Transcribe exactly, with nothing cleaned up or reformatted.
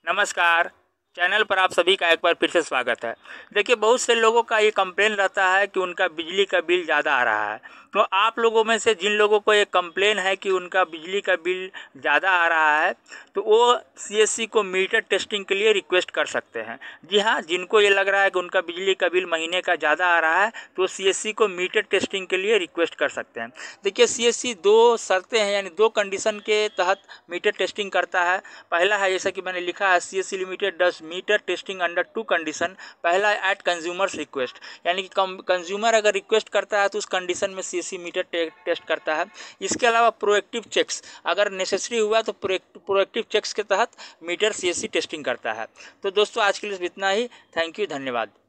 नमस्कार। चैनल पर आप सभी का एक बार फिर से स्वागत है। देखिए, बहुत से लोगों का ये कंप्लेन रहता है कि उनका बिजली का बिल ज़्यादा आ रहा है। तो आप लोगों में से जिन लोगों को ये कंप्लेन है कि उनका बिजली का बिल ज़्यादा आ रहा है, तो वो सीएससी को मीटर टेस्टिंग के लिए रिक्वेस्ट कर सकते हैं। जी हाँ, जिनको ये लग रहा है कि उनका बिजली का बिल महीने का ज़्यादा आ रहा है, तो सीएससी को मीटर टेस्टिंग के लिए रिक्वेस्ट कर सकते हैं। देखिए, सीएससी दो शर्तें हैं, यानी दो कंडीशन के तहत मीटर टेस्टिंग करता है। पहला है, जैसा कि मैंने लिखा है, CSC limited does meter testing under two condition. पहला है एट कंज्यूमर्स रिक्वेस्ट, यानी कि कंज्यूमर अगर रिक्वेस्ट करता है तो उस कंडीशन में सीएससी मीटर टे, टेस्ट करता है। इसके अलावा प्रोएक्टिव चेक्स, अगर नेसेसरी हुआ तो प्रोएक्टिव चेक्स के तहत मीटर सीएससी टेस्टिंग करता है। तो दोस्तों, आज के लिए इतना ही। थैंक यू, धन्यवाद।